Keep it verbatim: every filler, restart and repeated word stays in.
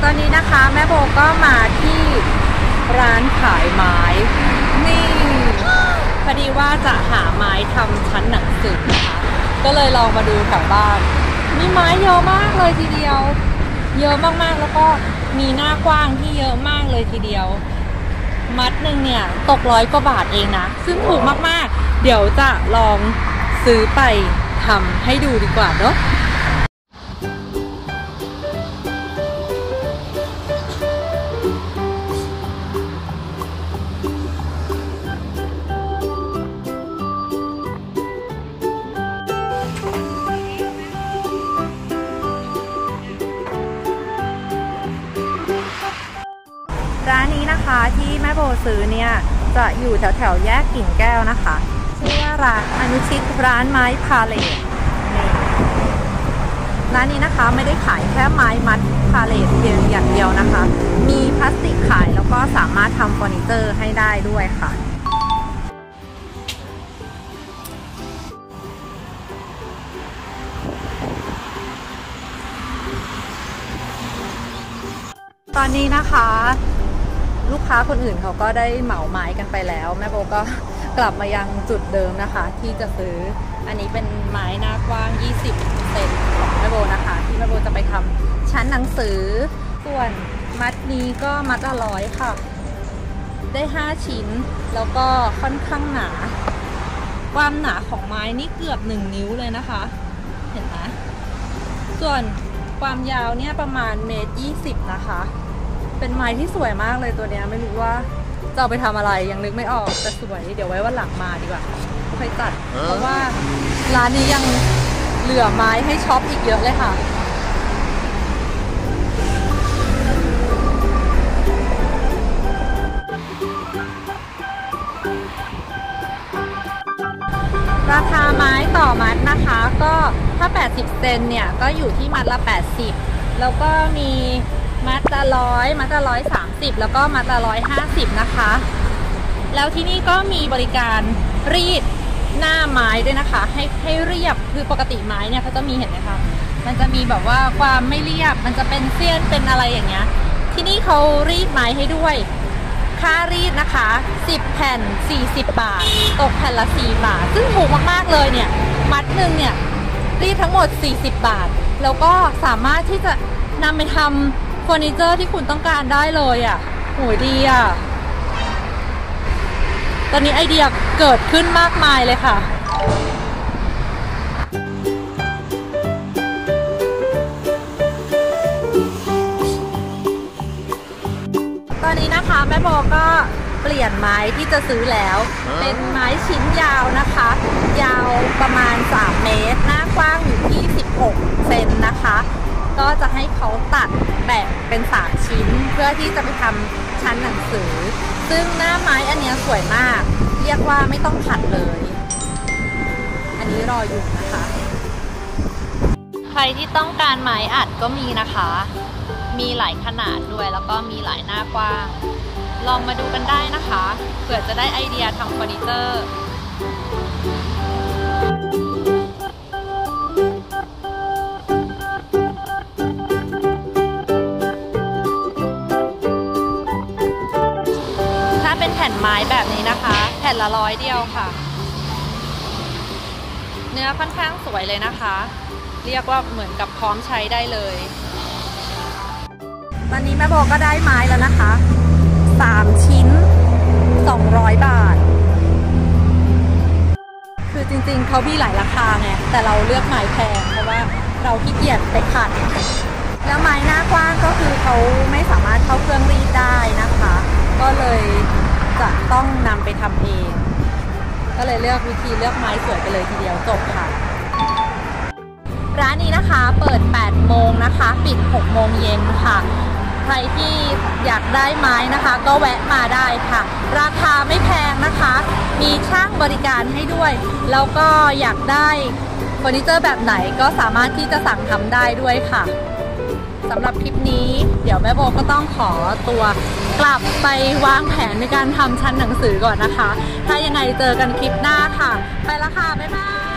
ตอนนี้นะคะแม่โบก็มาที่ร้านขายไม้นี่พอดีว่าจะหาไม้ทำชั้นหนังสือนะคะก็เลยลองมาดูแถวบ้านมีไม้เยอะมากเลยทีเดียวเยอะมากๆแล้วก็มีหน้ากว้างที่เยอะมากเลยทีเดียวมัดหนึ่งเนี่ยตกร้อยกว่าบาทเองนะซึ่งถูกมากๆเดี๋ยวจะลองซื้อไปทำให้ดูดีกว่าเนาะร้านนี้นะคะที่แม่โบซื้อเนี่ยจะอยู่แถวแถวแยกกิ่งแก้วนะคะชื่อว่าร้านอนุชิตร้านไม้พาเลทร้านนี้นะคะไม่ได้ขายแค่ไม้มัดพาเลทเพียงอย่างเดียวนะคะมีพลาสติกขายแล้วก็สามารถทำเฟอร์นิเจอร์ให้ได้ด้วยค่ะตอนนี้นะคะลูกค้าคนอื่นเขาก็ได้เหมาไม้กันไปแล้วแม่โบก็กลับมายังจุดเดิมนะคะที่จะซื้ออันนี้เป็นไม้หน้ากว้างยี่สิบเซนของแม่โบนะคะที่แม่โบจะไปทำชั้นหนังสือส่วนมัดนี้ก็มัดละร้อยค่ะได้ห้าชิ้นแล้วก็ค่อนข้างหนาความหนาของไม้นี่เกือบหนึ่งนิ้วเลยนะคะเห็นไหมส่วนความยาวเนี่ยประมาณเมตรยี่สิบนะคะเป็นไม้ที่สวยมากเลยตัวเนี้ยไม่รู้ว่าจะเอาไปทำอะไรยังนึกไม่ออกแต่สวยเดี๋ยวไว้วันหลังมาดีกว่าค่อยตัดเพราะว่าร้านนี้ยังเหลือไม้ให้ช็อปอีกเยอะเลยค่ะราคาไม้ต่อมัดนะคะก็ถ้าแปดสิบเซนเนี่ยก็อยู่ที่มัดละแปดสิบแล้วก็มีมัดละร้อยมัดละร้อยสามสิบแล้วก็มัดละร้อยห้าสิบนะคะแล้วที่นี่ก็มีบริการรีดหน้าไม้ด้วยนะคะให้ให้เรียบคือปกติไม้เนี่ยเขาจะมีเห็นไหมคะมันจะมีแบบว่าความไม่เรียบมันจะเป็นเสี้ยนเป็นอะไรอย่างเงี้ยที่นี่เขารีดไม้ให้ด้วยค่ารีดนะคะสิบแผ่นสี่สิบบาทตกแผ่นละสี่บาทซึ่งถูกมากๆเลยเนี่ยมัดหนึ่งเนี่ยรีดทั้งหมดสี่สิบบาทแล้วก็สามารถที่จะนำไปทำเฟอร์นิเจอร์ที่คุณต้องการได้เลยอ่ะโหดีอ่ะตอนนี้ไอเดียเกิดขึ้นมากมายเลยค่ะตอนนี้นะคะแม่โบก็เปลี่ยนไม้ที่จะซื้อแล้วเป็นไม้ชิ้นยาวนะคะยาวประมาณสามเมตรหน้ากว้างอยู่ที่สิบหกเซนนะคะก็จะให้เขาตัดแบ่งเป็นสามชิ้นเพื่อที่จะไปทำชั้นหนังสือซึ่งหน้าไม้อันนี้สวยมากเรียกว่าไม่ต้องขัดเลยอันนี้รออยู่นะคะใครที่ต้องการไม้อัดก็มีนะคะมีหลายขนาดด้วยแล้วก็มีหลายหน้ากว้างลองมาดูกันได้นะคะเผื่อจะได้ไอเดียทำเฟอร์นิเจอร์ถ้าเป็นแผ่นไม้แบบนี้นะคะแผ่นละร้อยเดียวค่ะเนื้อค่อนข้างสวยเลยนะคะเรียกว่าเหมือนกับพร้อมใช้ได้เลยตอนนี้แม่โบก็ได้ไม้แล้วนะคะสามชิ้นสองร้อยบาทคือจริงๆเขามีหลายราคาไงแต่เราเลือกไม้แพงเพราะว่าเราขี้เกียจไปขัดแล้วไม้หน้ากว้างก็คือเขาไม่สามารถเข้าเครื่องรีดได้นะคะก็เลยจะต้องนำไปทำเองก็เลยเลือกวิธีเลือกไม้สวยไปเลยทีเดียวจบค่ะร้านนี้นะคะเปิดแปดโมงนะคะปิดหกโมงเย็นค่ะใครที่อยากได้ไม้นะคะก็แวะมาได้ค่ะราคาไม่แพงนะคะมีช่างบริการให้ด้วยแล้วก็อยากได้เฟอร์นิเจอร์แบบไหนก็สามารถที่จะสั่งทำได้ด้วยค่ะสำหรับคลิปนี้เดี๋ยวแม่โบก็ต้องขอตัวกลับไปวางแผนในการทำชั้นหนังสือก่อนนะคะถ้ายังไงเจอกันคลิปหน้าค่ะไปละค่ะบ๊ายบาย